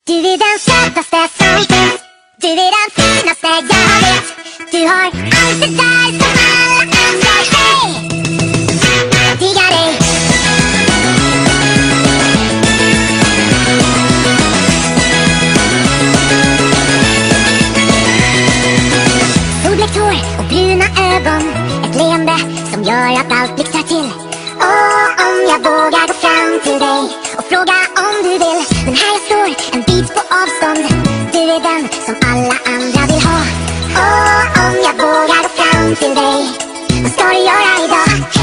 Du är den sötaste som finns. Du är den finaste jag vet. Du har allt det där som alla andra. Hej! Jag diggar dig. Solblekt hår och bruna ögon. Ett leende som gör att allt blixtrar till. Om jag vågar gå fram till dig och fråga om du vill. Men här jag står, en bit på avstånd. Du är den som alla andra vill ha. Om jag vågar gå fram till dig, vad ska du göra idag?